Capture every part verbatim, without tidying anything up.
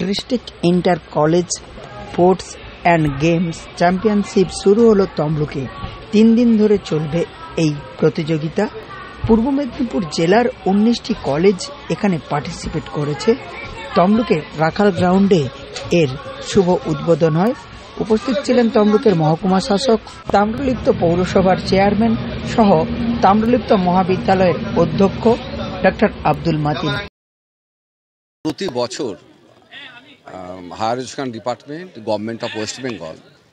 District inter college sports and games championship শুরু হলো তমলুকে। তিন দিন ধরে চলবে এই প্রতিযোগিতা। পূর্ব মেদিনীপুর জেলার উনিশটি কলেজ এখানে পার্টিসিপেট করেছে। তমলুকের রাখাল গ্রাউন্ডে এর শুভ উদ্বোধন হয়। উপস্থিত ছিলেন তমলুকের মহকুমা শাসক, তাম্রলিপ্ত পৌরসভার চেয়ারম্যান সহ তাম্রলিপ্ত মহাবিদ্যালয়ের অধ্যক্ষ ডক্টর আব্দুল মাতিন। প্রতি বছর higher education department, government of West Bengal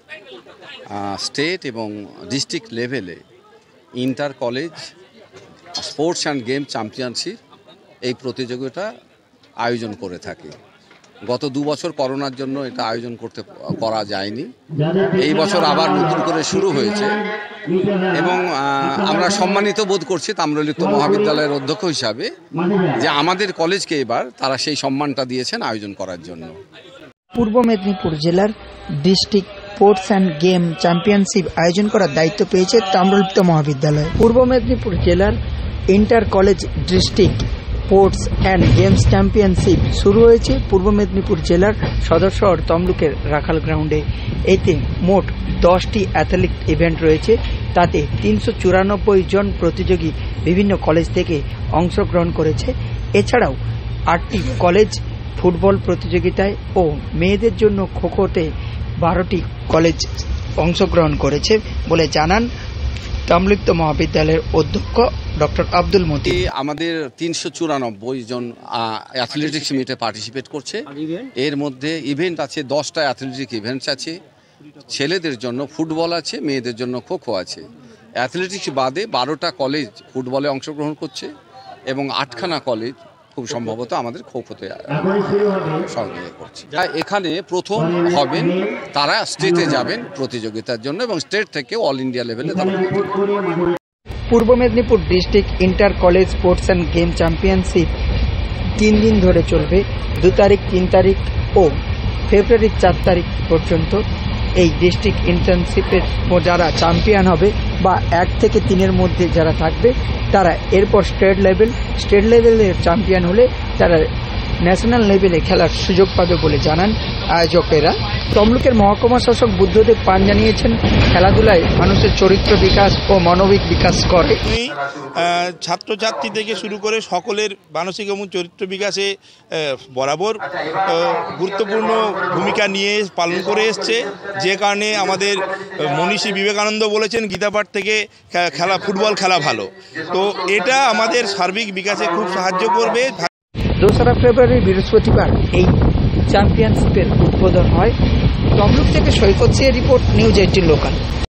state এবং ডিস্ট্রিক্ট লেভেলে inter college sports and game championship এই প্রতিযোগিতা আয়োজন করে থাকে। গত দু বছর করোনার জন্য এটা আয়োজন করতে করা যায়নি। এই বছর আবার নতুন করে শুরু হয়েছে এবং আমরা সম্মানিত বোধ করছি তাম্রলিপ্ত মহাবিদ্যালয়ের অধ্যক্ষ হিসাবে যে আমাদের কলেজকে এবার তারা সেই সম্মানটা দিয়েছেন আয়োজন করার জন্য। পূর্ব মেদিনীপুর জেলার district sports and game championship আয়োজন করার দায়িত্ব পেয়েছে তাম্রলিপ্ত মহাবিদ্যালয়। পূর্ব মেদিনীপুর জেলার inter college district sports and games championship শুরু হয়েছে পূর্ব মেদিনীপুর জেলার সদর শহর তমলুকের রাখাল গ্রাউন্ডে। এতে মোট দশটি অ্যাথলেটিক ইভেন্ট রয়েছে। তাতে তিনশো চুরানব্বই জন প্রতিযোগী বিভিন্ন কলেজ থেকে অংশগ্রহণ করেছে। এছাড়াও আটটি কলেজ ফুটবল প্রতিযোগিতায় ও মেয়েদের জন্য খোখোতে বারোটি কলেজ অংশগ্রহণ করেছে বলে জানান তাম্রলিপ্ত মহাবিদ্যালয়ের অধ্যক্ষ ডক্টর আব্দুল মতি। আমাদের তিনশো চুরানব্বই জন অ্যাথলেটিক্স মিটে পার্টিসিপেট করছে। এর মধ্যে ইভেন্ট আছে, দশটা অ্যাথলেটিক ইভেন্টস আছে। ছেলেদের জন্য ফুটবল আছে, মেয়েদের জন্য খোখো আছে। অ্যাথলেটিক্স বাদে বারোটা কলেজ ফুটবলে অংশগ্রহণ করছে এবং আটখানা কলেজ খুব সম্ভবত আমাদের খোখোতে সহযোগিতা করছে। এখানে প্রথম হবেন তারা স্টেটে যাবেন প্রতিযোগিতার জন্য এবং স্টেট থেকে অল ইন্ডিয়া লেভেলে তারা। Purba Medinipur district inter college sports and game championship তিন দিন ধরে চলবে। দু তারিখ, তিন তারিখ ও ফেব্রুয়ারির চার তারিখ পর্যন্ত এই ডিস্ট্রিক্ট ইন্টার্নশিপের যারা চ্যাম্পিয়ন হবে বা এক থেকে তিনের মধ্যে যারা থাকবে তারা এরপর স্টেট লেভেল স্টেট লেভেলের চ্যাম্পিয়ন হলে তারা ন্যাশনাল লেভেলে খেলার সুযোগ পাবে বলে জানান আয়োজকেরা। তমলুকের মহকুমা শাসক বুদ্ধদেব পান জানিয়েছেন, খেলাধুলায় মানুষের চরিত্র বিকাশ ও মানবিক বিকাশ করে। ছাত্রছাত্রী থেকে শুরু করে সকলের মানসিক এবং চরিত্র বিকাশে বরাবর গুরুত্বপূর্ণ ভূমিকা নিয়ে পালন করে এসছে। যে কারণে আমাদের মনীষী বিবেকানন্দ বলেছেন গীতাপাঠ থেকে খেলা ফুটবল খেলা ভালো। তো এটা আমাদের সার্বিক বিকাশে খুব সাহায্য করবে। দোসরা ফেব্রুয়ারি বৃহস্পতিবার এই চ্যাম্পিয়নশিপের উদ্বোধন হয়। তমলুক থেকে সৈকত সিংয়ের রিপোর্ট, নিউজ এইটিন লোকাল।